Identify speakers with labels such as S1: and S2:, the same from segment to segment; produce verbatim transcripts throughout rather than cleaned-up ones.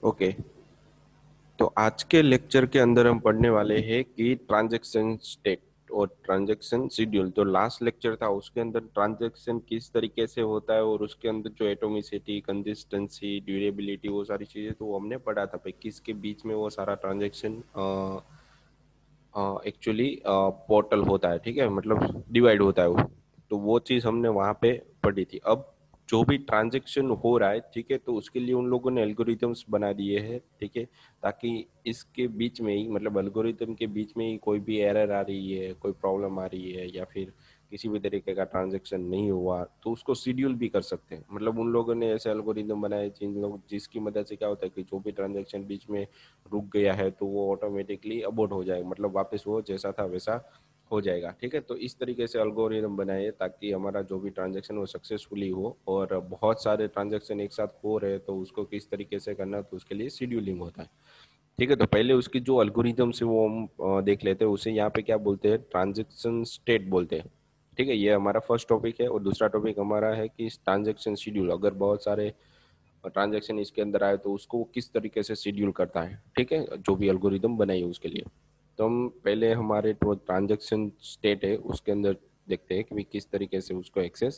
S1: Okay. तो आज के लेक्चर के अंदर हम पढ़ने वाले हैं कि ट्रांजैक्शन स्टेट और ट्रांजैक्शन शेड्यूल। तो लास्ट लेक्चर था उसके अंदर ट्रांजैक्शन किस तरीके से होता है और उसके अंदर जो एटोमिसिटी, कंसिस्टेंसी, ड्यूरेबिलिटी, वो सारी चीजें तो वो हमने पढ़ा था भाई किसके बीच में वो सारा ट्रांजैक्शन एक्चुअली पोर्टल होता है, ठीक है, मतलब डिवाइड होता है वो। तो वो चीज हमने वहां पे पढ़ी थी। अब जो भी ट्रांजैक्शन हो रहा है, ठीक है, तो उसके लिए उन लोगों ने एल्गोरिथम्स बना दिए हैं, ठीक है, ताकि इसके बीच में ही, मतलब एल्गोरिथम के बीच में ही कोई भी एरर आ रही है, कोई प्रॉब्लम आ रही है, या फिर किसी भी तरीके का ट्रांजैक्शन नहीं हुआ तो उसको शेड्यूल भी कर सकते हैं। मतलब उन लोगों ने ऐसे एल्गोरिदम बनाए जिन लोग जिसकी मदद से क्या होता है कि जो भी ट्रांजैक्शन बीच में रुक गया है तो वो ऑटोमेटिकली अबॉर्ट हो जाएगा, मतलब वापस वो जैसा था वैसा हो जाएगा, ठीक है। तो इस तरीके से एल्गोरिदम बनाए ताकि हमारा जो भी ट्रांजैक्शन वो सक्सेसफुली हो। और बहुत सारे ट्रांजैक्शन एक साथ हो रहे तो उसको किस तरीके से करना, तो उसके लिए शेड्यूलिंग होता है, ठीक है। तो पहले उसकी जो एल्गोरिदम से वो हम अ, देख लेते हैं। उसे यहाँ पे क्या बोलते हैं, ट्रांजैक्शन स्टेट बोलते हैं, ठीक है। ये हमारा फर्स्ट टॉपिक है। और दूसरा टॉपिक हमारा है कि ट्रांजैक्शन शेड्यूल, अगर बहुत सारे ट्रांजैक्शन इसके अंदर आए तो उसको वो किस तरीके से शेड्यूल करता है, ठीक है, जो भी एल्गोरिदम बनाई है उसके लिए। तो हम पहले हमारे जो ट्रांजैक्शन स्टेट है उसके अंदर देखते हैं कि भाई किस तरीके से उसको एक्सेस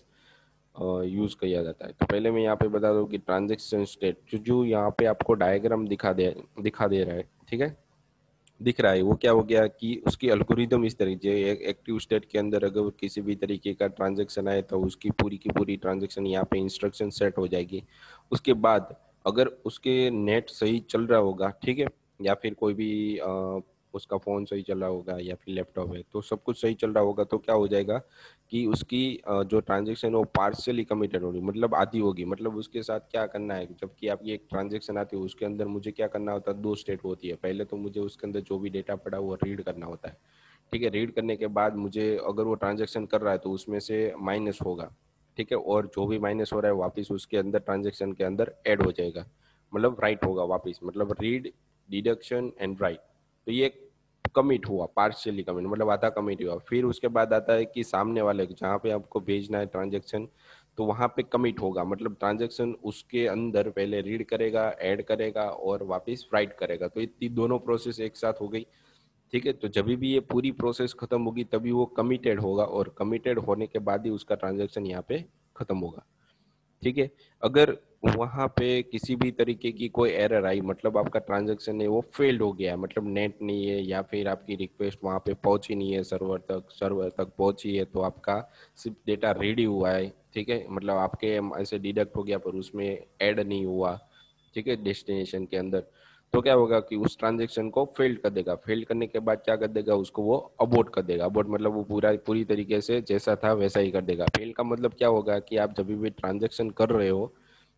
S1: यूज किया जाता है। तो पहले मैं यहाँ पे बता दूं कि ट्रांजैक्शन स्टेट जो जो यहाँ पे आपको डायग्राम दिखा दे दिखा दे रहा है, ठीक है, दिख रहा है, वो क्या हो गया कि उसकी एल्गोरिदम इस तरीके, एक एक्टिव स्टेट के अंदर अगर किसी भी तरीके का ट्रांजैक्शन आए तो उसकी पूरी की पूरी ट्रांजैक्शन यहाँ पे इंस्ट्रक्शन सेट हो जाएगी। उसके बाद अगर उसके नेट सही चल रहा होगा, ठीक है, या फिर कोई भी अ, उसका फोन सही चल रहा होगा या फिर लैपटॉप है तो सब कुछ सही चल रहा होगा, तो क्या हो जाएगा कि उसकी अ, जो ट्रांजैक्शन है वो पार्शियली कमिटेड होगी, मतलब आधी होगी। मतलब उसके साथ क्या करना है, जबकि आपकी एक ट्रांजैक्शन आती है उसके अंदर मुझे क्या करना होता है, दो स्टेट होती है। पहले तो मुझे उसके अंदर जो भी डेटा पड़ा वो रीड करना होता है, ठीक है। रीड करने के बाद मुझे अगर वो ट्रांजैक्शन कर रहा है तो उसमें से माइनस होगा, ठीक है, और जो भी माइनस हो रहा है वापस उसके अंदर ट्रांजैक्शन के अंदर ऐड हो जाएगा, मतलब राइट होगा वापस, मतलब रीड, डिडक्शन एंड राइट। तो ये कमिट हुआ, पार्शियली कमिट, मतलब आधा कमिट हुआ। फिर उसके बाद आता है कि सामने वाले जहाँ पे आपको भेजना है ट्रांजैक्शन, तो वहां पे कमिट होगा, मतलब ट्रांजैक्शन उसके अंदर पहले रीड करेगा, ऐड करेगा और वापस राइट करेगा। तो ये दोनों प्रोसेस एक साथ हो गई, ठीक है। तो जब भी ये पूरी प्रोसेस खत्म होगी तभी वो कमिटेड होगा, और कमिटेड होने के बाद ही उसका ट्रांजैक्शन यहाँ पे खत्म होगा, ठीक है। अगर वहां पे किसी भी तरीके की कोई एरर आई, मतलब आपका ट्रांजैक्शन है वो फेल्ड हो गया है, मतलब नेट नहीं है या फिर आपकी रिक्वेस्ट वहां पे पहुंची नहीं है, सर्वर तक सर्वर तक पहुंची है, तो आपका सिर्फ डेटा रेडी हुआ है, ठीक है, मतलब आपके ऐसे डिडक्ट हो गया पर उसमें ऐड नहीं हुआ, ठीक है, डेस्टिनेशन के अंदर। तो क्या होगा कि उस ट्रांजेक्शन को फेल्ड कर देगा। फेल्ड करने के बाद क्या कर देगा, उसको वो अबॉर्ट कर देगा। अबॉर्ट मतलब वो पूरा पूरी तरीके से जैसा था वैसा ही कर देगा। फेल का मतलब क्या होगा कि आप जब भी ट्रांजेक्शन कर रहे हो,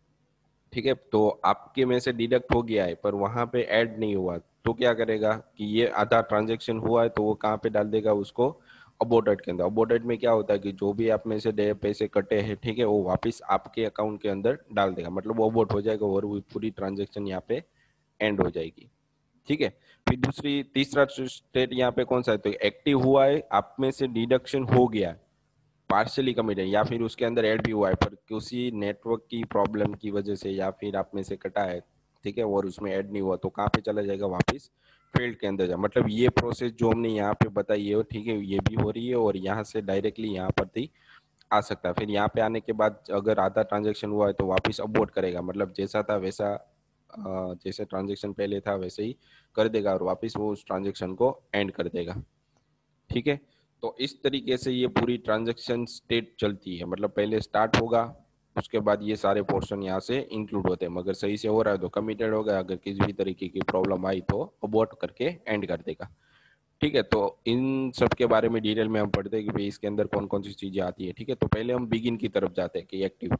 S1: ठीक है, तो आपके में से डिडक्ट हो गया है पर वहां पे ऐड नहीं हुआ, तो क्या करेगा कि ये आधा ट्रांजेक्शन हुआ है तो वो कहाँ पे डाल देगा उसको, अबॉर्टेड के अंदर। अबॉर्टेड में क्या होता है कि जो भी आप में से डे- पैसे कटे हैं, ठीक है, वो वापस आपके अकाउंट के अंदर डाल देगा, मतलब वो अबॉर्ट हो जाएगा और वो पूरी ट्रांजेक्शन यहाँ पे एंड हो जाएगी, ठीक है। फिर दूसरी तीसरा स्टेट यहाँ पे कौन सा है, तो एक्टिव हुआ है, आप में से डिडक्शन हो गया है, पार्शियली कमिटेड, या फिर उसके अंदर ऐड भी हुआ है पर किसी नेटवर्क की प्रॉब्लम की वजह से या फिर आप में से कटा है, ठीक है, और उसमें ऐड नहीं हुआ, तो कहाँ पे चला जाएगा, वापस फील्ड के अंदर जा। मतलब ये प्रोसेस जो हमने यहाँ पे बताई है, ठीक है, ये भी हो रही है और यहाँ से डायरेक्टली यहाँ पर भी आ सकता है। फिर यहाँ पे आने के बाद अगर आधा ट्रांजेक्शन हुआ है तो वापस अबॉर्ट करेगा, मतलब जैसा था वैसा, अ, जैसे ट्रांजेक्शन पहले था वैसे ही कर देगा और वापस वो उस ट्रांजेक्शन को एंड कर देगा, ठीक है। तो इस तरीके से ये पूरी ट्रांजैक्शन स्टेट चलती है, मतलब पहले स्टार्ट होगा, उसके बाद ये सारे पोर्शन यहाँ से इंक्लूड होते हैं। मगर सही से हो रहा है तो कमिटेड होगा, अगर किसी भी तरीके की प्रॉब्लम आई तो अबॉर्ट करके एंड कर देगा, ठीक है। तो इन सब के बारे में डिटेल में हम पढ़ते हैं कि भाई इसके अंदर कौन कौन सी चीजें आती है, ठीक है। तो पहले हम बिगिन की तरफ जाते हैं कि एक्टिव।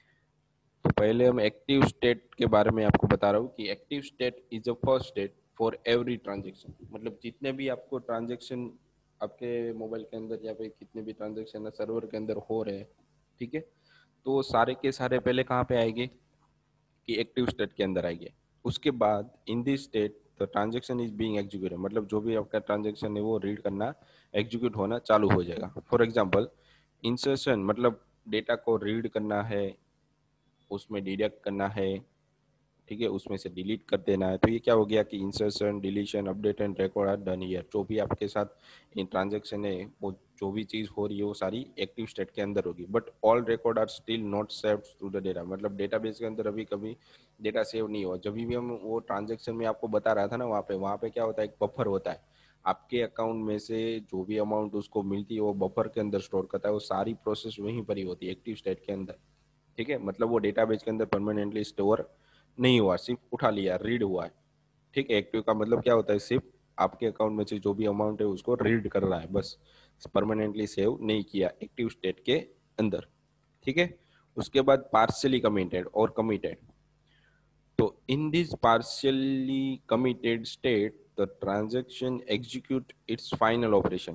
S1: तो पहले हम एक्टिव स्टेट के बारे में आपको बता रहा हूँ कि active state is a first state for every transaction, मतलब जितने भी आपको ट्रांजेक्शन आपके मोबाइल के अंदर या फिर कितने भी ट्रांजेक्शन सर्वर के अंदर हो रहे हैं, ठीक है, तो सारे के सारे पहले कहाँ पे आएंगे कि एक्टिव स्टेट के अंदर आएंगे। उसके बाद in this state the transaction is being executed, मतलब जो भी आपका ट्रांजेक्शन है वो रीड करना, एग्जीक्यूट होना चालू हो जाएगा। फॉर एग्जाम्पल इंसर्शन, मतलब डेटा को रीड करना है, उसमें डिडक्ट करना है, ठीक है, उसमें से डिलीट कर देना है। तो ये क्या हो गया कि insertion, deletion, update and record are done here. जो भी आपके साथ इन ट्रांजेक्शन है, वो जो भी चीज हो रही है वो सारी एक्टिव स्टेट के अंदर होगी। But all record are still not saved to the data, मतलब डेटाबेस के अंदर अभी कभी डेटा सेव नहीं हुआ। जब भी हम वो ट्रांजेक्शन में आपको बता रहा था ना, वहाँ पे वहाँ पे क्या होता है, एक बफर होता है, आपके अकाउंट में से जो भी अमाउंट उसको मिलती है वो बफर के अंदर स्टोर करता है। वो सारी प्रोसेस वहीं पर ही होती है, एक्टिव स्टेट के अंदर। ठीक है, मतलब वो डेटाबेस के अंदर परमानेंटली स्टोर नहीं हुआ, सिर्फ उठा लिया, रीड हुआ है। ठीक है, एक्टिव का मतलब क्या होता है, सिर्फ आपके अकाउंट में से जो भी अमाउंट है उसको रीड कर रहा है, बस परमानेंटली सेव नहीं किया एक्टिव स्टेट के अंदर। ठीक है, उसके बाद पार्शियली कमिटेड और कमिटेड। तो in this partially committed state the transaction execute its final operation.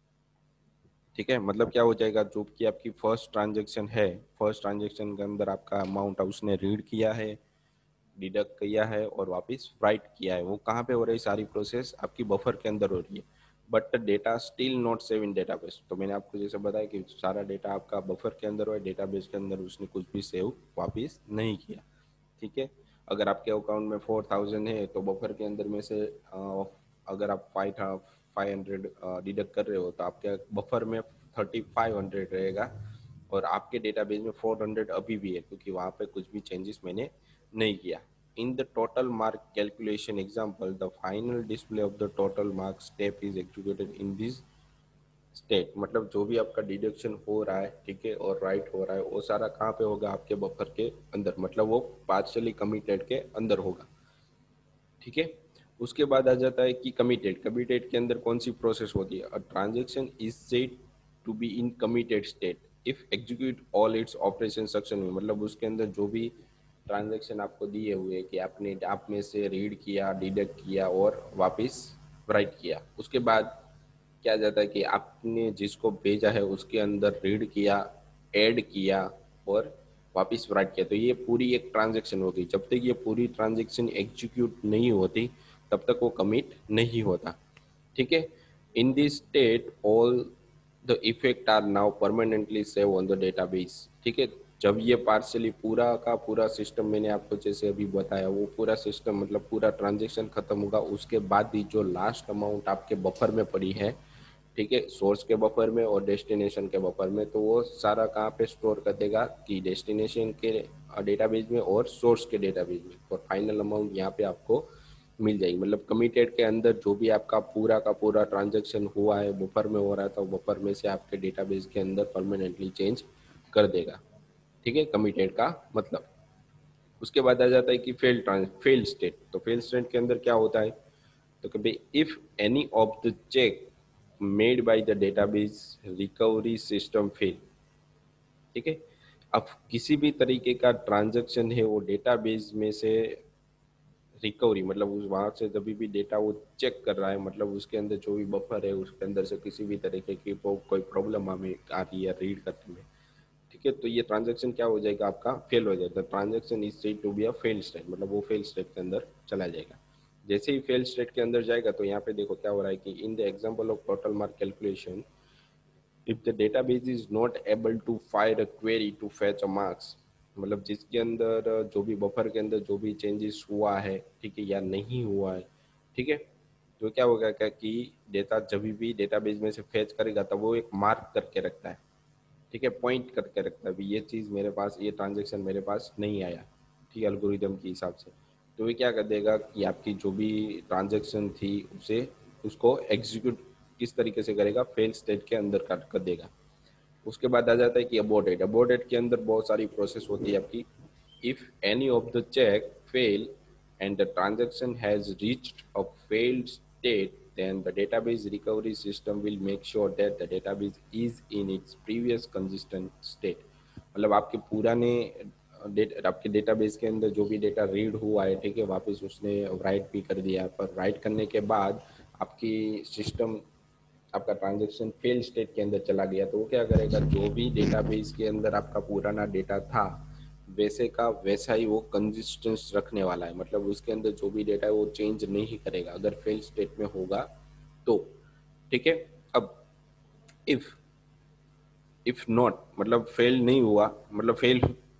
S1: ठीक है, मतलब क्या हो जाएगा, जो कि आपकी फर्स्ट ट्रांजेक्शन है, फर्स्ट ट्रांजेक्शन के अंदर आपका अमाउंट उसने रीड किया है, डिडक्ट किया है और वापस राइट किया है, वो कहाँ पे हो रही है, सारी प्रोसेस आपकी बफर के अंदर हो रही है। But data still not save in database. तो मैंने आपको जैसे बताया कि सारा डेटा आपका बफर के अंदर हो, डेटाबेस के अंदर उसने कुछ भी सेव वापस नहीं किया। ठीक है, अगर आपके अकाउंट में फोर थाउजेंड है तो बफर के अंदर में से अ, अगर आप फाइव फाइव हंड्रेड डिडक्ट कर रहे हो तो आपके बफर में थर्टी फाइव हंड्रेड रहेगा, और आपके डेटाबेस में फोर हंड्रेड अभी भी है, क्योंकि वहाँ पे कुछ भी चेंजेस मैंने नहीं किया। In the total mark calculation example the final display of the total mark step is executed in this state. मतलब जो भी आपका डिडक्शन हो रहा है, ठीक है, और राइट हो रहा है, वो सारा कहाँ पे होगा, आपके बफर के अंदर, मतलब वो पार्शियली कमिटेड के अंदर होगा। ठीक है, उसके बाद आ जाता है कि कमिटेड। कमिटेड के अंदर कौन सी प्रोसेस होती है, a transaction is said to be in committed state if execute all its operation successfully. मतलब उसके अंदर जो भी ट्रांजेक्शन आपको दिए हुए कि आपने आप में से रीड किया, डिडक्ट किया और वापस राइट किया, उसके बाद क्या जाता है कि आपने जिसको भेजा है उसके अंदर रीड किया, ऐड किया और वापस राइट किया, तो ये पूरी एक ट्रांजेक्शन होगी। जब तक ये पूरी ट्रांजेक्शन एग्जीक्यूट नहीं होती तब तक वो कमिट नहीं होता। ठीक है, in this state all the effect are now permanently save on the database. ठीक है, जब ये पार्सली पूरा का पूरा सिस्टम मैंने आपको जैसे अभी बताया, वो पूरा सिस्टम मतलब पूरा ट्रांजेक्शन खत्म होगा, उसके बाद भी जो लास्ट अमाउंट आपके बफर में पड़ी है, ठीक है, सोर्स के बफर में और डेस्टिनेशन के बफर में, तो वो सारा कहाँ पे स्टोर कर देगा कि डेस्टिनेशन के डेटाबेस में और सोर्स के डेटाबेस में, और फाइनल अमाउंट यहाँ पे आपको मिल जाएगी। मतलब कमिटेड के अंदर जो भी आपका पूरा का पूरा ट्रांजेक्शन हुआ है बफर में हो रहा था, वो बफर में से आपके डेटाबेस के अंदर परमानेंटली चेंज कर देगा। ठीक है, कमिटेड का मतलब। उसके बाद आ जाता है कि फेल ट्रांस फेल स्टेट। तो फेल स्टेट के अंदर क्या होता है, तो कभी if any of the check made by the database recovery system fail. ठीक है, अब किसी भी तरीके का ट्रांजैक्शन है वो डेटाबेस में से रिकवरी, मतलब उस वहां से जब भी डेटा वो चेक कर रहा है, मतलब उसके अंदर जो भी बफर है उसके अंदर से किसी भी तरीके की कोई प्रॉब्लम हमें आ रही है रीड करने में, ठीक है, तो ये ट्रांजैक्शन क्या हो जाएगा, आपका फेल हो जाएगा। Transaction is said to be a fail state, मतलब वो फेल स्टेट के अंदर चला जाएगा। जैसे ही फेल स्टेट के अंदर जाएगा तो यहाँ पे देखो क्या हो रहा है कि in the example of total mark calculation if the database is not able to fire a query to fetch a marks. मतलब जिसके अंदर जो भी बफर के अंदर जो भी चेंजेस हुआ है, ठीक है, या नहीं हुआ है, ठीक है, तो क्या होगा क्या कि डेटा जब भी डेटाबेस में से फैच करेगा तब वो एक मार्क करके रखता है, ठीक है, पॉइंट करके रखता है भी ये चीज़ मेरे पास, ये ट्रांजेक्शन मेरे पास नहीं आया, ठीक है, एल्गोरिदम के हिसाब से। तो ये क्या कर देगा कि आपकी जो भी ट्रांजेक्शन थी उसे उसको एग्जीक्यूट किस तरीके से करेगा, फेल स्टेट के अंदर कर कर देगा। उसके बाद आ जाता है कि अबॉर्टेड। अबॉर्टेड के अंदर बहुत सारी प्रोसेस होती है आपकी। If any of the check fail and the transaction has reached a failed state, then the database recovery system will make sure that the database is in its previous consistent state। मतलब आपके पुराने date आपके database के अंदर जो भी data read हुआ है, ठीक है, वापस उसने राइट भी कर दिया, पर राइट करने के बाद आपकी सिस्टम आपका ट्रांजेक्शन फेल स्टेट के अंदर चला गया, तो वो क्या करेगा, जो भी डेटाबेस के अंदर आपका पुराना डेटा था वैसे का वैसा ही वो कंसिस्टेंस रखने वाला है। मतलब उसके अंदर जो भी डेटा है वो चेंज नहीं करेगा अगर फेल स्टेट में होगा तो। ठीक है, अब इफ इफ नॉट मतलब फेल नहीं हुआ, मतलब फेल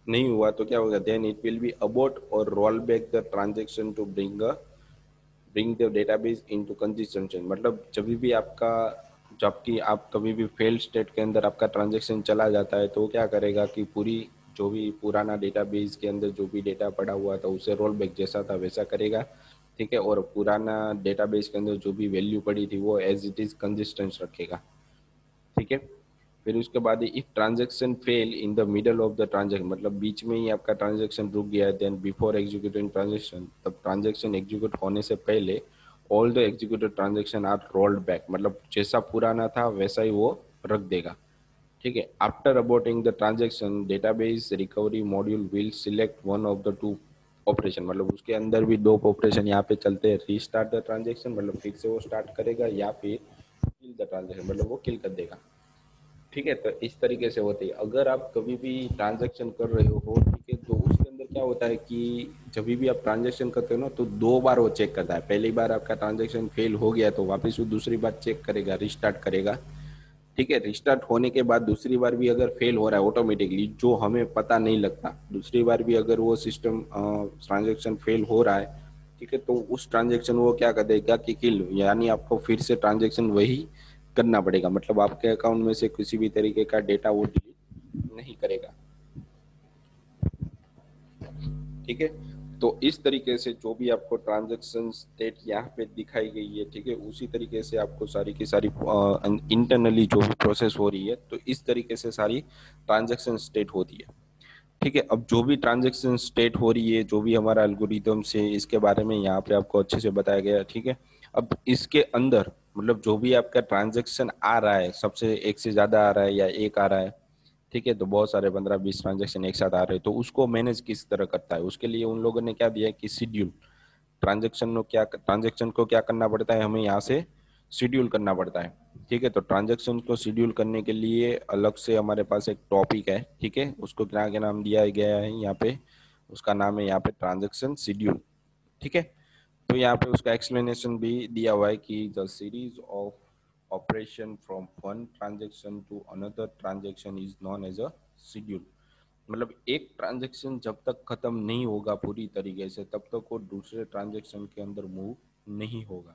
S1: नहीं हुआ तो क्या होगा, then it will be abort और roll back the transaction to bring a bring the database into consistency. मतलब जब भी आपका जबकि आप कभी भी फेल्ड स्टेट के अंदर आपका ट्रांजेक्शन चला जाता है तो वो क्या करेगा कि पूरी जो भी पुराना डेटाबेस के अंदर जो भी डेटा पड़ा हुआ था उसे रोल बैक जैसा था वैसा करेगा, ठीक है, और पुराना डेटाबेस के अंदर जो भी वैल्यू पड़ी थी वो एज इट इज कंसिस्टेंट रखेगा, ठीक है। फिर उसके बाद if transaction fail in the middle of the transaction, मतलब बीच में ही आपका ट्रांजेक्शन रुक गया है, देन बिफोर एग्जीक्यूटिंग ट्रांजेक्शन, तब ट्रांजेक्शन एग्जीक्यूट होने से पहले all the executed transaction are rolled back, मतलब जैसा पुराना था वैसा ही वो रख देगा, ठीक है। After aborting the transaction database recovery module will select one of the two operation, मतलब उसके अंदर भी दो ऑपरेशन यहाँ पे चलते हैं, रीस्टार्ट द ट्रांजेक्शन मतलब फिर से वो स्टार्ट करेगा, या फिर किल द ट्रांजेक्शन मतलब वो किल कर देगा, ठीक है। तो इस तरीके से होती है। अगर आप कभी भी ट्रांजैक्शन कर रहे हो, ठीक है, तो उसके अंदर क्या होता है कि जब भी आप ट्रांजैक्शन करते हो ना तो दो बार वो चेक करता है। पहली बार आपका ट्रांजैक्शन फेल हो गया तो वापस वो दूसरी बार चेक करेगा, रिस्टार्ट करेगा, ठीक है। रिस्टार्ट होने के बाद दूसरी बार भी अगर फेल हो रहा है ऑटोमेटिकली, जो हमें पता नहीं लगता, दूसरी बार भी अगर वो सिस्टम ट्रांजेक्शन फेल हो रहा है, ठीक है, तो उस ट्रांजेक्शन वो क्या कर देगा कि किल, यानी आपको फिर से ट्रांजेक्शन वही करना पड़ेगा, मतलब आपके अकाउंट में से किसी भी तरीके का डेटा वो डिलीट नहीं करेगा, ठीक है। तो इस तरीके से जो भी आपको ट्रांजैक्शन स्टेट यहाँ पे दिखाई गई है, ठीक है, उसी तरीके से आपको सारी की सारी इंटरनली जो भी प्रोसेस हो रही है तो इस तरीके से सारी ट्रांजैक्शन स्टेट होती है, ठीक है। अब जो भी ट्रांजैक्शन स्टेट हो रही है, जो भी हमारा एल्गोरिथम से, इसके बारे में यहाँ पे आपको अच्छे से बताया गया है, ठीक है। अब इसके अंदर मतलब जो भी आपका ट्रांजैक्शन आ रहा है, सबसे एक से ज्यादा आ रहा है या एक आ रहा है, ठीक है, तो बहुत सारे पंद्रह बीस ट्रांजैक्शन एक साथ आ रहे हैं, तो उसको मैनेज किस तरह करता है, उसके लिए उन लोगों ने क्या दिया है कि शेड्यूल ट्रांजैक्शन को क्या ट्रांजैक्शन को क्या करना पड़ता है, हमें यहाँ से शेड्यूल करना पड़ता है, ठीक है। तो ट्रांजैक्शन को शेड्यूल करने के लिए अलग से हमारे पास एक टॉपिक है, ठीक है, उसको क्या क्या नाम दिया गया है यहाँ पे, उसका नाम है यहाँ पे ट्रांजैक्शन शेड्यूल, ठीक है। तो यहाँ पे उसका एक्सप्लेनेशन भी दिया हुआ है कि the series of operation from one transaction to another transaction is known as a schedule, मतलब एक ट्रांजेक्शन जब तक खत्म नहीं होगा पूरी तरीके से तब तक वो दूसरे ट्रांजेक्शन के अंदर मूव नहीं होगा,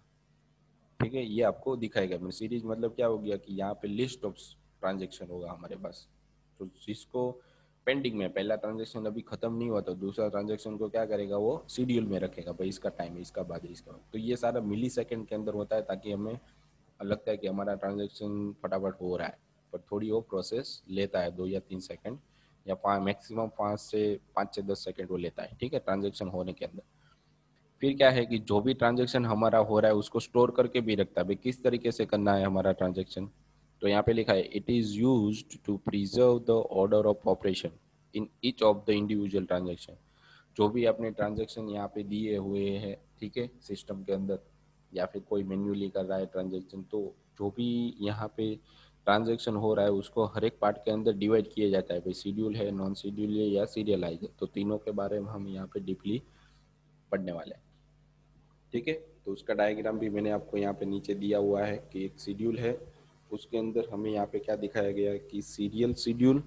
S1: ठीक है। ये आपको दिखाएगा मैं सीरीज मतलब क्या हो गया कि यहाँ पे लिस्ट ऑफ ट्रांजेक्शन होगा हमारे पास, तो जिसको पेंडिंग में पहला ट्रांजेक्शन अभी खत्म नहीं हुआ तो दूसरा ट्रांजेक्शन को क्या करेगा, वो शेड्यूल में रखेगा, भाई इसका टाइम है, इसका बाद है, इसका बाद। तो ये सारा मिली सेकेंड के अंदर होता है ताकि हमें लगता है कि हमारा ट्रांजेक्शन फटाफट हो रहा है, पर थोड़ी वो प्रोसेस लेता है, दो या तीन सेकंड या पाँच, मैक्सिमम पाँच से पाँच से दस सेकंड वो लेता है, ठीक है, ट्रांजेक्शन होने के अंदर। फिर क्या है कि जो भी ट्रांजेक्शन हमारा हो रहा है उसको स्टोर करके भी रखता है, भाई किस तरीके से करना है हमारा ट्रांजेक्शन। तो यहाँ पे लिखा है it is used to preserve the order of operation in each of the individual transaction, जो भी आपने ट्रांजेक्शन यहाँ पे दिए हुए हैं, ठीक है, सिस्टम के अंदर, या फिर कोई मैन्युअली कर रहा है ट्रांजेक्शन, तो जो भी यहाँ पे ट्रांजेक्शन हो रहा है उसको हर एक पार्ट के अंदर डिवाइड किया जाता है, भाई शेड्यूल है, नॉन शेड्यूल है या सीरियलाइज है, तो तीनों के बारे में हम यहाँ पे डीपली पढ़ने वाले हैं, ठीक है। तो उसका डायग्राम भी मैंने आपको यहाँ पे नीचे दिया हुआ है कि एक शेड्यूल है, उसके अंदर हमें यहाँ पे क्या दिखाया गया है कि serial schedule,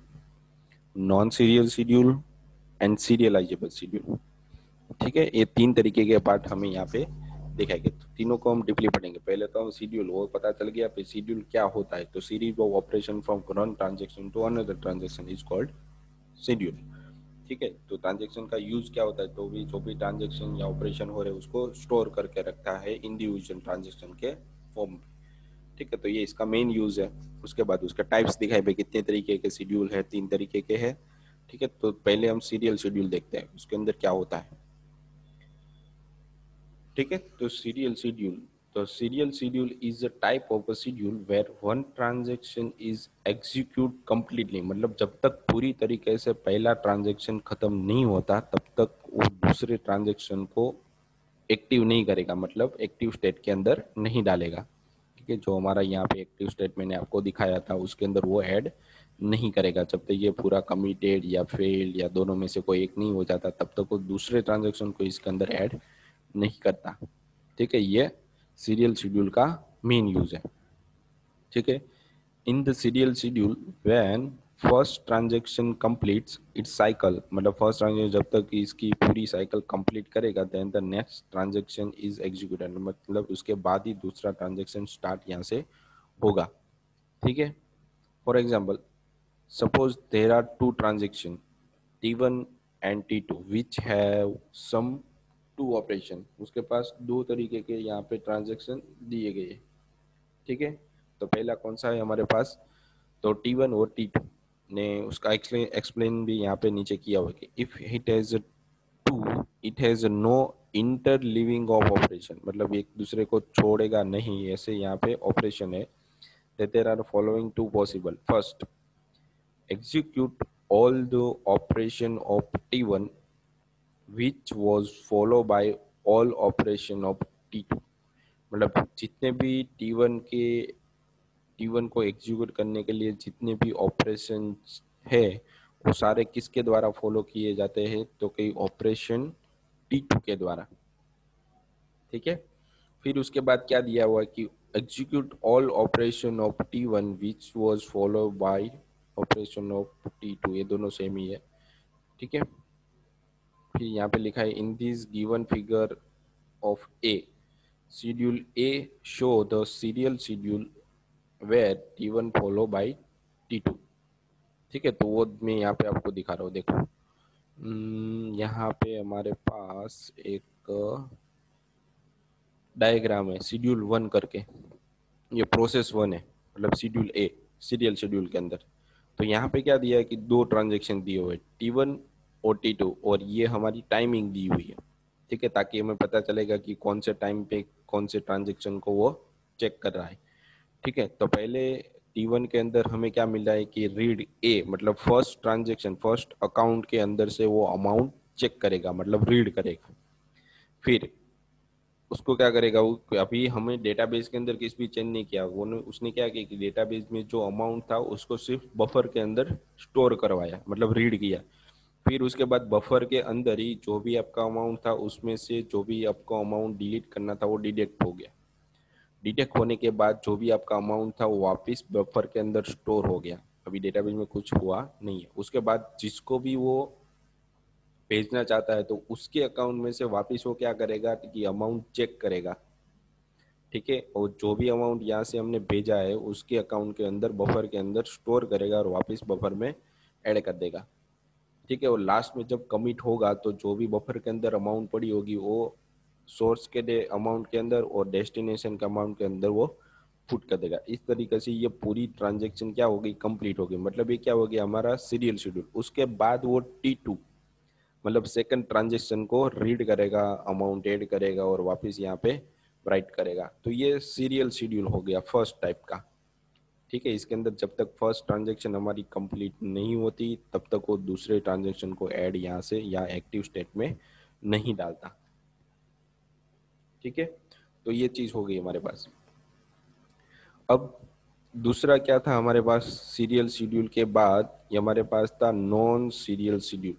S1: non serial schedule and serializable schedule, ठीक है। ये तीन तरीके के पार्ट हमें यहाँ पे दिखाएंगे, तो तीनों को हम डीपली पढ़ेंगे। पहले तो हम शेड्यूल वो पता चल गया, फिर शेड्यूल क्या होता है, तो series of operation from one transaction to another transaction is called schedule, ठीक है। तो ट्रांजेक्शन का यूज क्या होता है, तो भी जो भी ट्रांजेक्शन या ऑपरेशन हो रहे हैं उसको स्टोर करके रखता है इंडिविजुअल ट्रांजेक्शन के फॉर्म में, ठीक है। तो ये इसका मेन यूज है। उसके बाद उसका टाइप्स दिखाए भाई कितने तरीके के शेड्यूल है, तीन तरीके के हैं, ठीक है। तो पहले हम सीरियल शेड्यूल देखते हैं उसके अंदर क्या होता है, ठीक है। तो सीरियल शेड्यूल, तो serial schedule is a type of a schedule where one transaction is execute completely, मतलब जब तक पूरी तरीके से पहला ट्रांजैक्शन खत्म नहीं होता तब तक वो दूसरे ट्रांजैक्शन को एक्टिव नहीं करेगा, मतलब एक्टिव स्टेट के अंदर नहीं डालेगा, ठीक है। जो हमारा यहाँ पे एक्टिव स्टेट मैंने आपको दिखाया था उसके अंदर वो ऐड नहीं करेगा, जब तक ये पूरा कमिटेड या फेल्ड या दोनों में से कोई एक नहीं हो जाता तब तक वो दूसरे ट्रांजैक्शन को इसके अंदर ऐड नहीं करता, ठीक है। ये सीरियल शेड्यूल का मेन यूज है, ठीक है। In the serial schedule when first transaction completes its cycle, मतलब फर्स्ट ट्रांजेक्शन जब तक इसकी पूरी साइकिल कंप्लीट करेगा then the next transaction is executed, मतलब उसके बाद ही दूसरा ट्रांजेक्शन स्टार्ट यहाँ से होगा। ठीक है, for example suppose there are two transaction T one and T two which have some two operation, उसके पास दो तरीके के यहाँ पे ट्रांजेक्शन दिए गए। ठीक है, तो पहला कौन सा है हमारे पास, तो टी वन और टी टू ने उसका एक्सप्लेन भी यहाँ पे नीचे किया हुआ कि if it has to it has no interleaving of operation, मतलब एक दूसरे को छोड़ेगा नहीं, ऐसे यहाँ पे ऑपरेशन है। There are following two possible, first execute all the operation of T one which was followed by all operation of T two, मतलब जितने भी T one के T one को एग्जीक्यूट करने के लिए जितने भी ऑपरेशन है वो सारे किसके द्वारा फॉलो किए जाते हैं, तो कई ऑपरेशन T two के द्वारा। ठीक है, फिर उसके बाद क्या दिया हुआ है कि execute all operation of T one which was follow by operation of T two, ये दोनों सेम ही है। ठीक है, फिर यहाँ पे लिखा है in this given figure of a schedule A show the serial schedule where T one follow by T two. ठीक है, तो वो मैं यहाँ पे आपको दिखा रहा हूँ, देखो हम्म, यहाँ पे हमारे पास एक डायग्राम है शेड्यूल वन करके, ये प्रोसेस वन है, मतलब शेड्यूल ए सीरियल शेड्यूल के अंदर। तो यहाँ पे क्या दिया है कि दो ट्रांजेक्शन दिए हुए टी वन और टी टू, और ये हमारी टाइमिंग दी हुई है। ठीक है, ताकि हमें पता चलेगा कि कौन से टाइम पे कौन से ट्रांजेक्शन को वो चेक कर रहा है। ठीक है, तो पहले टी वन के अंदर हमें क्या मिल रहा है कि रीड ए, मतलब फर्स्ट ट्रांजेक्शन फर्स्ट अकाउंट के अंदर से वो अमाउंट चेक करेगा, मतलब रीड करेगा। फिर उसको क्या करेगा वो, अभी हमें डेटाबेस के अंदर किस भी चेंज नहीं किया, वो उसने क्या किया कि डेटाबेस में जो अमाउंट था उसको सिर्फ बफर के अंदर स्टोर करवाया, मतलब रीड किया। फिर उसके बाद बफर के अंदर ही जो भी आपका अमाउंट था उसमें से जो भी आपको अमाउंट डिलीट करना था वो डिटेक्ट हो गया। डिटेक्ट होने के बाद जो भी आपका अमाउंट था वो वापस बफर के अंदर स्टोर हो गया, अभी डेटाबेस में कुछ हुआ नहीं है। उसके बाद जिसको भी वो भेजना चाहता है तो उसके अकाउंट में से वापस वो क्या करेगा कि अमाउंट चेक करेगा। ठीक है, और जो भी अमाउंट यहाँ से हमने भेजा है उसके अकाउंट के अंदर बफर के अंदर स्टोर करेगा और वापस बफर में ऐड कर देगा। ठीक है, और लास्ट में जब कमिट होगा तो जो भी बफर के अंदर अमाउंट पड़ी होगी वो सोर्स के डे अमाउंट के अंदर और डेस्टिनेशन के अमाउंट के अंदर वो पुट कर देगा। इस तरीके से ये पूरी ट्रांजेक्शन क्या होगी, कंप्लीट होगी, मतलब ये क्या हो गया हमारा सीरियल शेड्यूल। उसके बाद वो टी टू मतलब सेकंड ट्रांजेक्शन को रीड करेगा, अमाउंट ऐड करेगा और वापस यहाँ पे राइट करेगा। तो ये सीरियल शेड्यूल हो गया फर्स्ट टाइप का। ठीक है, इसके अंदर जब तक फर्स्ट ट्रांजेक्शन हमारी कंप्लीट नहीं होती तब तक वो दूसरे ट्रांजेक्शन को ऐड यहाँ से या एक्टिव स्टेट में नहीं डालता। ठीक है, तो ये चीज हो गई हमारे पास। अब दूसरा क्या था हमारे पास सीरियल शेड्यूल के बाद, ये हमारे पास था नॉन सीरियल शेड्यूल।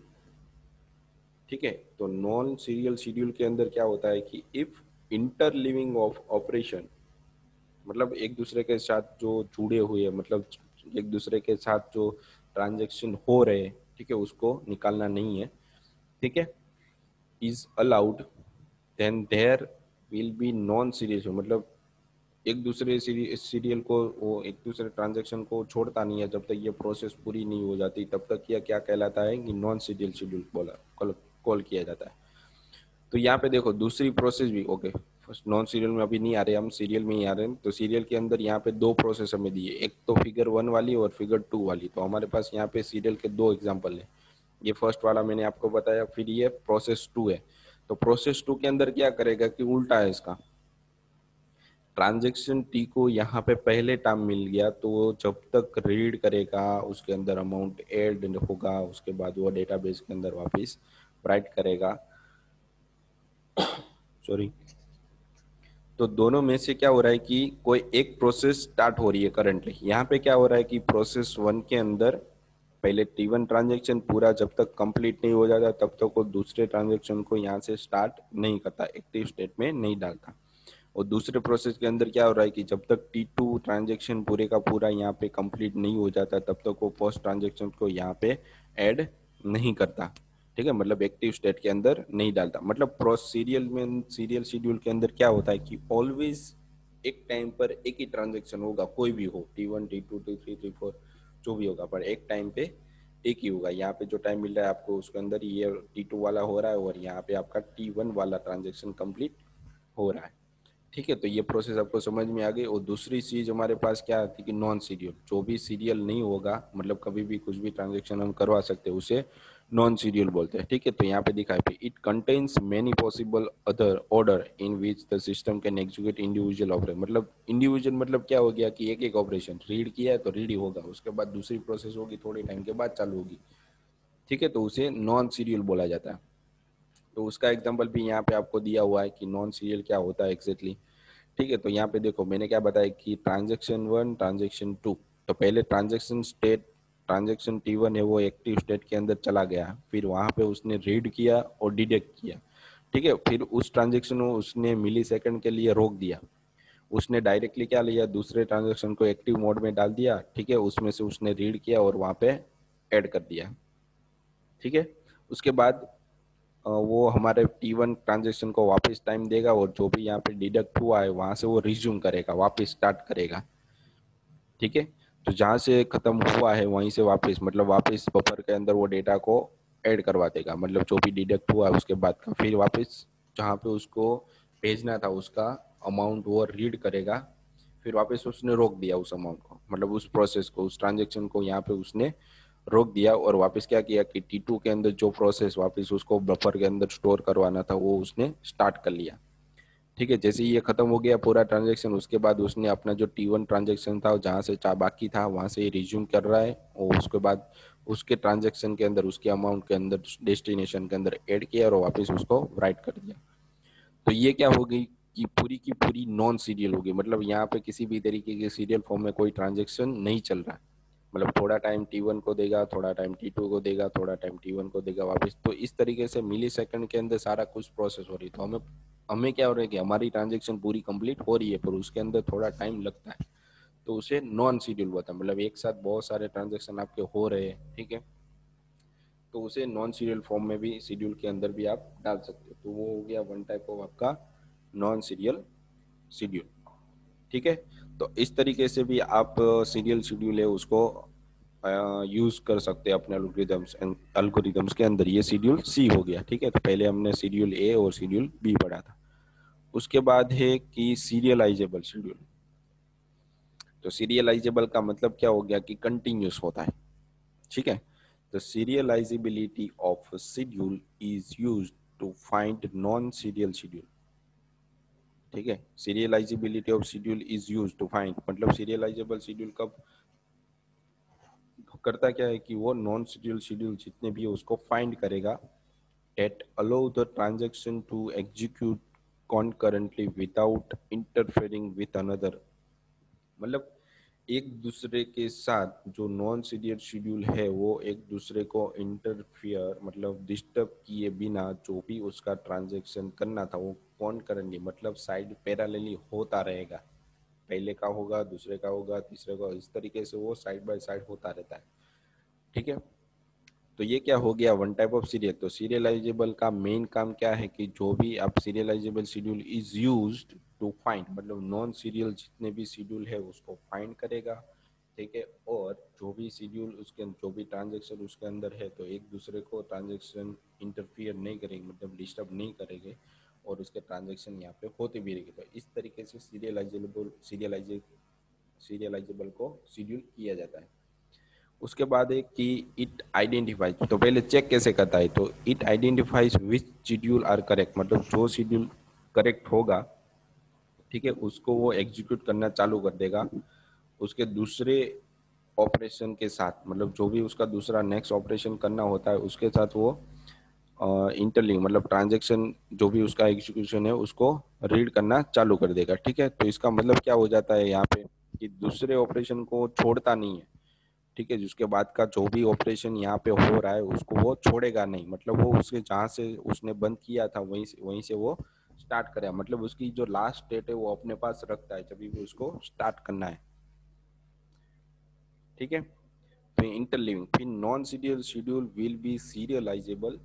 S1: ठीक है, तो नॉन सीरियल शेड्यूल के अंदर क्या होता है कि इफ इंटरलिविंग ऑफ ऑपरेशन, मतलब एक दूसरे के साथ जो जुड़े हुए, मतलब एक दूसरे के साथ जो ट्रांजेक्शन हो रहे, ठीक है, उसको निकालना नहीं है। ठीक है, is allowed then there will be non serial, मतलब एक दूसरे सीरियल को वो एक दूसरे ट्रांजेक्शन को छोड़ता नहीं है जब तक ये प्रोसेस पूरी नहीं हो जाती, तब तक यह क्या कहलाता है कि नॉन सीरियल शेड्यूल बोला कॉल किया जाता है। तो यहाँ पे देखो दूसरी प्रोसेस भी ओके, फर्स्ट नॉन सीरियल में अभी नहीं आ रहे, हम सीरियल में ही आ रहे हैं। तो सीरियल के अंदर यहाँ पे दो प्रोसेस हमें दिए, एक तो फिगर वन वाली और फिगर टू वाली। तो हमारे पास यहाँ पे सीरियल के दो एग्जाम्पल है, ये फर्स्ट वाला मैंने आपको बताया, फिर ये प्रोसेस टू है। तो प्रोसेस टू के अंदर क्या करेगा कि उल्टा है इसका, ट्रांजेक्शन टी को यहाँ पे पहले टाइम मिल गया तो वो जब तक रीड करेगा उसके अंदर अमाउंट ऐड होगा, उसके बाद वो डेटाबेस के अंदर वापस राइट करेगा। सॉरी, तो दोनों में से क्या हो रहा है कि कोई एक प्रोसेस स्टार्ट हो रही है करंटली। यहाँ पे क्या हो रहा है कि प्रोसेस वन के अंदर पहले टी वन ट्रांजेक्शन पूरा जब तक कंप्लीट नहीं हो जाता तब तक वो दूसरे ट्रांजेक्शन को यहाँ से स्टार्ट नहीं करता, एक्टिव स्टेट में नहीं डालता। और दूसरे प्रोसेस के अंदर क्या हो रहा है कि जब तक टी टू ट्रांजेक्शन पूरे का पूरा यहाँ पे कंप्लीट नहीं हो जाता तब तक वो पोस्ट ट्रांजेक्शन को यहाँ पे ऐड नहीं करता, ठीक है, मतलब एक्टिव स्टेट के अंदर नहीं डालता। मतलब प्रोस सीरियल में सीरियल शेड्यूल के अंदर क्या होता है कि ऑलवेज एक टाइम पर एक ही ट्रांजेक्शन होगा, कोई भी हो, T one T two T three T four जो भी होगा, पर एक टाइम पे एक ही होगा। यहाँ पे जो टाइम मिल रहा है आपको उसके अंदर ये टी टू वाला हो रहा है और यहाँ पे आपका टी वन वाला ट्रांजेक्शन कंप्लीट हो रहा है, ठीक है। तो ये प्रोसेस आपको समझ में आ गई। और दूसरी चीज हमारे पास क्या आती है कि नॉन सीरियल, जो भी सीरियल नहीं होगा, मतलब कभी भी कुछ भी ट्रांजेक्शन हम करवा सकते हैं, उसे नॉन सीरियल बोलते हैं, ठीक है। तो यहाँ पे दिखा है it contains many possible other order in which the system can execute individual operation. मतलब इंडिविजुअल मतलब क्या हो गया कि एक एक ऑपरेशन रीड किया है तो रीड ही होगा, उसके बाद दूसरी प्रोसेस होगी थोड़े टाइम के बाद चालू होगी, ठीक है। तो उसे नॉन सीरियल बोला जाता है। तो उसका एग्जाम्पल भी यहाँ पे आपको दिया हुआ है कि नॉन सीरियल क्या होता है एग्जैक्टली, ठीक है। तो यहाँ पे देखो मैंने क्या बताया कि ट्रांजेक्शन वन ट्रांजेक्शन टू, तो पहले transaction state transaction T one है वो एक्टिव स्टेट के अंदर चला गया, फिर वहां पे उसने रीड किया और डिटेक्ट किया, ठीक है। फिर उस ट्रांजेक्शन को उसने मिली सेकेंड के लिए रोक दिया, उसने डायरेक्टली क्या लिया, दूसरे ट्रांजेक्शन को एक्टिव मोड में डाल दिया, ठीक है, उसमें से उसने रीड किया और वहां पे ऐड कर दिया, ठीक है। उसके बाद वो हमारे टी वन ट्रांजेक्शन को वापस टाइम देगा और जो भी यहाँ पे डिडक्ट हुआ है वहां से वो रिज्यूम करेगा, वापस स्टार्ट करेगा, ठीक है। तो जहां से खत्म हुआ है वहीं से वापस, मतलब वापस बफर के अंदर वो डेटा को ऐड करवा देगा, मतलब जो भी डिडक्ट हुआ है उसके बाद का, फिर वापस जहाँ पे उसको भेजना था उसका अमाउंट वो रीड करेगा, फिर वापस उसने रोक दिया उस अमाउंट को, मतलब उस प्रोसेस को, उस ट्रांजेक्शन को यहाँ पे उसने रोक दिया और वापस क्या किया कि टी टू के अंदर जो प्रोसेस वापस उसको बफर के अंदर स्टोर करवाना था वो उसने स्टार्ट कर लिया, ठीक है। जैसे ही ये खत्म हो गया पूरा ट्रांजेक्शन, उसके बाद उसने अपना जो टी वन ट्रांजेक्शन था जहाँ से चा बाकी था वहां से रिज्यूम कर रहा है और उसके बाद उसके ट्रांजेक्शन के अंदर उसके अमाउंट के अंदर डेस्टिनेशन के अंदर ऐड किया और वापस उसको राइट कर दिया। तो ये क्या हो गई कि पूरी की पूरी नॉन सीरियल होगी, मतलब यहाँ पे किसी भी तरीके के सीरियल फॉर्म में कोई ट्रांजेक्शन नहीं चल रहा है, मतलब थोड़ा टाइम टी वन को देगा, थोड़ा टाइम टी टू को देगा, थोड़ा टाइम टी वन को देगा वापस, तो इस तरीके से मिली सेकंड के अंदर सारा कुछ प्रोसेस हो रही है। तो हमें हमें क्या हो रहा है कि हमारी ट्रांजेक्शन पूरी कंप्लीट हो रही है पर उसके अंदर थोड़ा टाइम लगता है, तो उसे नॉन शेड्यूल होता है, मतलब एक साथ बहुत सारे ट्रांजेक्शन आपके हो रहे हैं, ठीक है, तो उसे नॉन सीरियल फॉर्म में भी शेड्यूल के अंदर भी आप डाल सकते हो। तो वो हो गया वन टाइप ऑफ आपका नॉन सीरियल शेड्यूल, ठीक है। तो इस तरीके से भी आप सीरियल शेड्यूल है उसको यूज कर सकते हैं अपने एल्गोरिदम्स एल्गोरिदम्स के अंदर। ये शेड्यूल सी हो गया, ठीक है। तो पहले हमने शेड्यूल ए और शेड्यूल बी पढ़ा था। उसके बाद है कि सीरियलाइजेबल शेड्यूल। तो सीरियलाइजेबल का मतलब क्या हो गया कि कंटिन्यूस होता है, ठीक है। The serializability of a schedule is used to find non-serial schedule, ठीक है। serializability of schedule is used to find, मतलब serializable schedule कब करता क्या है कि वो नॉन शेड्यूल शेड्यूल जितने भी है उसको फाइंड करेगा that allow the transaction to execute concurrently without interfering with another, मतलब एक दूसरे के साथ जो नॉन सीरियल शेड्यूल है वो एक दूसरे को इंटरफियर मतलब डिस्टर्ब किए बिना जो भी उसका ट्रांजैक्शन करना था वो कौन करेंगे, मतलब साइड पैरेलली होता रहेगा, पहले का होगा दूसरे का होगा तीसरे का, इस तरीके से वो साइड बाय साइड होता रहता है, ठीक है। तो ये क्या हो गया वन टाइप ऑफ सीरियल। तो सीरियलाइजेबल का मेन काम क्या है कि जो भी आप serializable schedule is used to find, मतलब नॉन सीरियल जितने भी शेड्यूल है उसको फाइंड करेगा, ठीक है। और जो भी शेड्यूल उसके जो भी ट्रांजेक्शन उसके अंदर है तो एक दूसरे को ट्रांजेक्शन इंटरफियर नहीं करेंगे, मतलब डिस्टर्ब नहीं करेंगे और उसके ट्रांजेक्शन यहाँ पे होते भी रहेंगे। तो इस तरीके से सीरियलाइजेबल सीरियलाइजे सीरियलाइजेबल को शेड्यूल किया जाता है। उसके बाद है कि इट आइडेंटिफाइज, तो पहले चेक कैसे करता है, तो it identifies which schedule are correct, मतलब जो शेड्यूल करेक्ट होगा, ठीक है, उसको वो एग्जीक्यूट करना चालू कर देगा उसके दूसरे ऑपरेशन के साथ, मतलब जो भी उसका दूसरा नेक्स्ट ऑपरेशन करना होता है उसके साथ वो इंटरलिंक, मतलब ट्रांजेक्शन जो भी उसका एग्जीक्यूशन है उसको रीड करना चालू कर देगा, ठीक है। तो इसका मतलब क्या हो जाता है यहाँ पे कि दूसरे ऑपरेशन को छोड़ता नहीं है, ठीक है, जिसके बाद का जो भी ऑपरेशन यहाँ पे हो रहा है उसको वो छोड़ेगा नहीं, मतलब वो उसके जहाँ से उसने बंद किया था वहीं से वहीं से वो स्टार्ट करेगा, मतलब उसकी जो लास्ट स्टेट है वो अपने पास रखता है जब भी उसको स्टार्ट करना है, ठीक है। फिर इंटरलीविंग, फिर non serial schedule will be serializable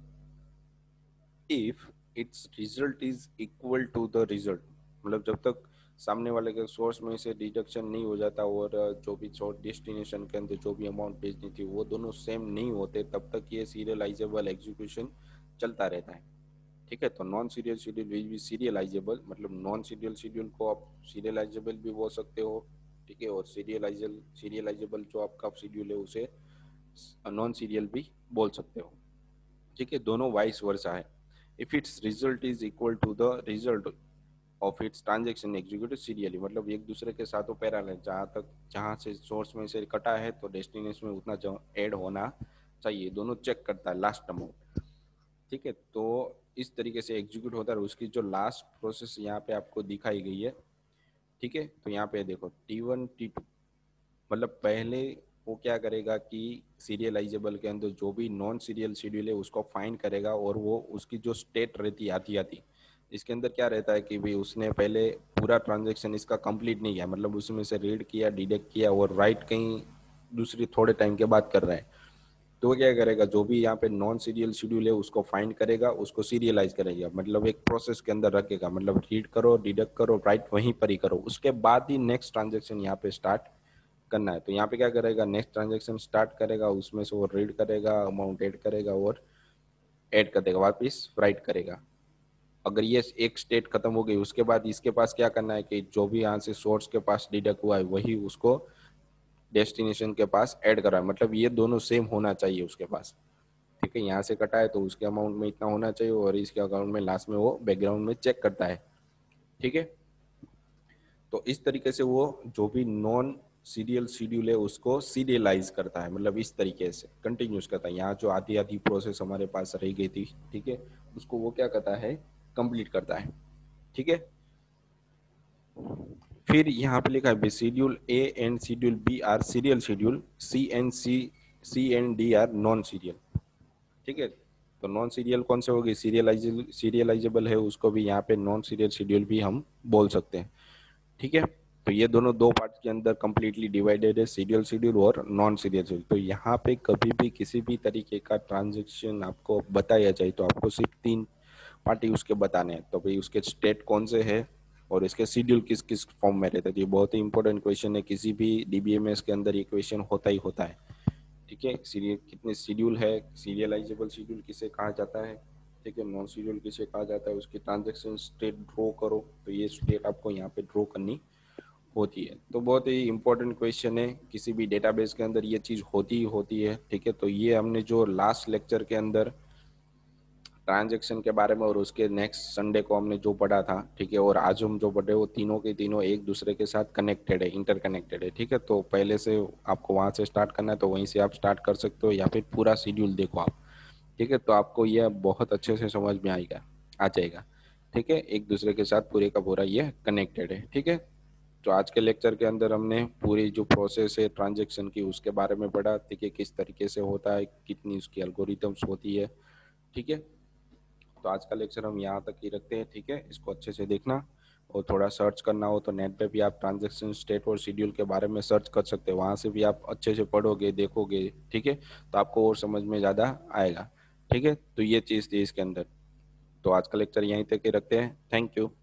S1: if its result is equal to the result, मतलब जब तक सामने वाले के सोर्स में से डिडक्शन नहीं हो जाता और जो भी सोर्स डेस्टिनेशन के अंदर जो भी अमाउंट भेजनी थी वो दोनों सेम नहीं होते, तब तक ये सीरियलाइजेबल एग्जीक्यूशन चलता रहता है, ठीक है। तो non serial schedule will be serializable, मतलब नॉन सीरियल शेड्यूल को आप सीरियलाइजेबल भी बोल सकते हो, ठीक है, और सीरियलाइजल सीरियलाइजेबल जो आपका शेड्यूल है उसे नॉन सीरियल भी बोल सकते हो, ठीक है, दोनों वाइस वर्सा है। If its result is equal to the result of its transaction executed serially, मतलब एक दूसरे के साथ वो पैरेलल है, जहाँ तक जहाँ से सोर्स में से कटा है तो डेस्टिनेशन में उतना ऐड होना चाहिए, दोनों चेक करता है लास्ट अमाउंट, ठीक है। तो इस तरीके से एग्जीक्यूट होता है, उसकी जो लास्ट प्रोसेस यहाँ पे आपको दिखाई गई है, ठीक है। तो यहाँ पे देखो टी वन टी टू, मतलब पहले वो क्या करेगा कि सीरियलाइजेबल के अंदर जो भी नॉन सीरियल शेड्यूल है उसको फाइंड करेगा, और वो उसकी जो स्टेट रहती है आती आती, इसके अंदर क्या रहता है कि भाई उसने पहले पूरा ट्रांजेक्शन इसका कंप्लीट नहीं किया, मतलब उसमें से रीड किया, डिडक्ट किया और राइट कहीं दूसरी थोड़े टाइम के बाद कर रहा है, तो वो क्या करेगा, जो भी यहाँ पे नॉन सीरियल शेड्यूल है उसको फाइंड करेगा, उसको सीरियलाइज करेगा, मतलब एक प्रोसेस के अंदर रखेगा, मतलब रीड करो, डिडक्ट करो, राइट वहीं पर ही करो, उसके बाद ही नेक्स्ट ट्रांजेक्शन यहाँ पे स्टार्ट करना है। तो यहाँ पे क्या करेगा, नेक्स्ट ट्रांजेक्शन स्टार्ट करेगा, उसमें से वो रीड करेगा, अमाउंट ऐड करेगा और ऐड कर देगा, वापिस राइट करेगा। अगर ये एक स्टेट खत्म हो गई उसके बाद इसके पास क्या करना है कि जो भी यहाँ से सोर्स के पास डिडक्ट हुआ है वही उसको डेस्टिनेशन के पास ऐड करा है, मतलब ये दोनों सेम होना चाहिए उसके पास, ठीक है। यहाँ से कटा है तो उसके अमाउंट में इतना होना चाहिए और इसके अकाउंट में लास्ट में वो बैकग्राउंड में चेक करता है, ठीक है। तो इस तरीके से वो जो भी नॉन सीरियल शेड्यूल है उसको सीरियलाइज करता है, मतलब इस तरीके से कंटिन्यूस करता है। यहाँ जो आधी आधी प्रोसेस हमारे पास रह गई थी, ठीक है, उसको वो क्या करता है, कंप्लीट करता है, ठीक है। फिर यहाँ पे लिखा है schedule A and schedule B are serial schedule, C and C C and D are non serial, ठीक है। तो नॉन सीरियल कौन से होगी, सीरियलाइजेबल सीरियलाइजेबल है उसको भी यहाँ पे नॉन सीरियल शेड्यूल भी हम बोल सकते हैं, ठीक है। तो ये दोनों दो पार्ट के अंदर कंप्लीटली डिवाइडेड है, सीरियल शेड्यूल और नॉन सीरियल शेड्यूल। तो यहाँ पे कभी भी किसी भी तरीके का ट्रांजेक्शन आपको बताया जाए तो आपको सिर्फ तीन पार्टी उसके बताने हैं, तो भाई उसके स्टेट कौन से है और इसके शेड्यूल किस किस फॉर्म में रहते हैं। ये बहुत ही इंपॉर्टेंट क्वेश्चन है, किसी भी डीबीएमएस के अंदर ये क्वेश्चन होता ही होता है, ठीक है। सीरियल कितने शेड्यूल है, सीरियलाइजेबल शेड्यूल किसे कहा जाता है, ठीक है, नॉन सीरियल किसे कहा जाता है, उसकी ट्रांजेक्शन स्टेट ड्रॉ करो, तो ये स्टेट आपको यहाँ पे ड्रॉ करनी होती है। तो बहुत ही इंपॉर्टेंट क्वेश्चन है, किसी भी डेटाबेस के अंदर ये चीज़ होती ही होती है, ठीक है। तो ये हमने जो लास्ट लेक्चर के अंदर ट्रांजेक्शन के बारे में और उसके नेक्स्ट संडे को हमने जो पढ़ा था, ठीक है, और आज हम जो पढ़े वो तीनों के तीनों एक दूसरे के साथ कनेक्टेड है, इंटरकनेक्टेड है, ठीक है। तो पहले से आपको वहाँ से स्टार्ट करना है तो वहीं से आप स्टार्ट कर सकते हो, या फिर पूरा शेड्यूल देखो आप, ठीक है। तो आपको यह बहुत अच्छे से समझ में आएगा आ जाएगा, ठीक है, एक दूसरे के साथ पूरे का पूरा ये कनेक्टेड है, ठीक है। तो आज के लेक्चर के अंदर हमने पूरी जो प्रोसेस है ट्रांजेक्शन की उसके बारे में पढ़ा, ठीक है, किस तरीके से होता है, कितनी उसकी एल्गोरिथम्स होती है, ठीक है। तो आज का लेक्चर हम यहाँ तक ही रखते हैं, ठीक है। इसको अच्छे से देखना और थोड़ा सर्च करना हो तो नेट पे भी आप ट्रांजैक्शन स्टेट और शेड्यूल के बारे में सर्च कर सकते हो, वहाँ से भी आप अच्छे से पढ़ोगे, देखोगे, ठीक है, तो आपको और समझ में ज़्यादा आएगा, ठीक है। तो ये चीज़ थी इसके अंदर। तो आज का लेक्चर यहीं तक ही रखते हैं, थैंक यू।